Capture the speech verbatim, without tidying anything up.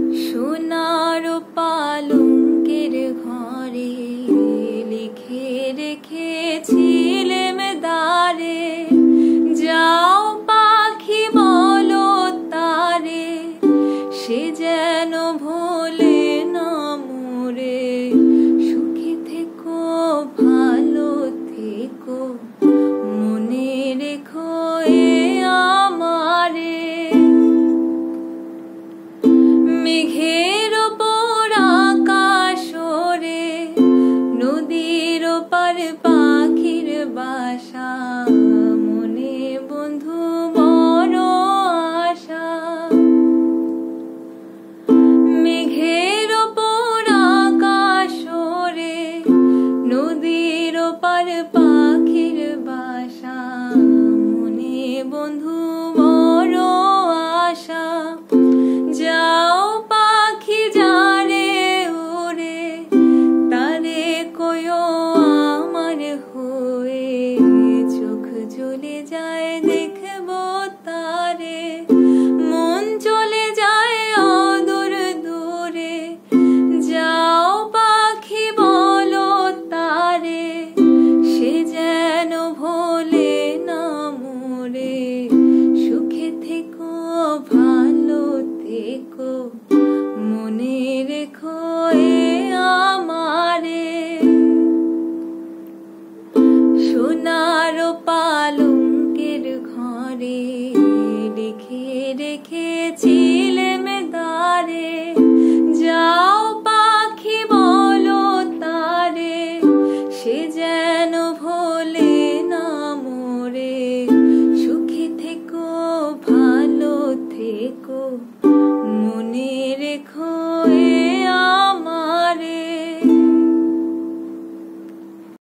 সোনার পালঙ্কের ঘরে লিখে রেখেছিলেম দ্বারে, যাও পাখি বলো তারে, সে যেন ভোলে না মোরে। সুখে থেকো ভালো থেকো, মনে রেখো এ আমারে। মেঘের ওপর আকাশ ওরে, নদীর ওপার পাখির বাসা, মনে বন্ধু বড় আশা। মেঘের ওপর আকাশ ওরে, নদীর ওপার পাখির বাসা, মনে বন্ধু বড় আশা। যাও পাখি যারে ওরে, তারে কয়ো আমার হয়ে, চোখ জ্বলে যায় দেখবো তারে, মন চলে যায় অদূর দূরে। যাও পাখি বলো তারে, সে যেন ভোলে না মোরে। সুখে থেকো ভালো থেকো, মনে রেখো এ আমারে। সোনার পালঙ্কের ঘরে লিখে রেখেছিলেম দ্বারে, যাও পাখি বলো তারে, সে যেন ভোলে না মোরে। সুখে থেকো ভালো থেকো, মনে রেখো